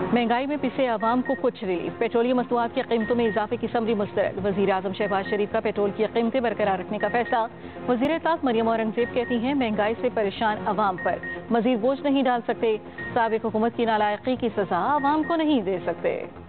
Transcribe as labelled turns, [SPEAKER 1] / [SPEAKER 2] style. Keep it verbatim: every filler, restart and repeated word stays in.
[SPEAKER 1] महंगाई में पिसे आवाम को कुछ रिलीफ। पेट्रोलियम मसनूआत की कीमतों में इजाफे की समरी मुस्तरद। वज़ीर आज़म शहबाज शरीफ का पेट्रोल की कीमतें बरकरार रखने का फैसला। वज़ीर इत्तलात मरियम औरंगजेब कहती हैं महंगाई से परेशान आवाम पर मजीद बोझ नहीं डाल सकते। साबिक़ हुकूमत की नालायकी की सजा आवाम को नहीं दे सकते।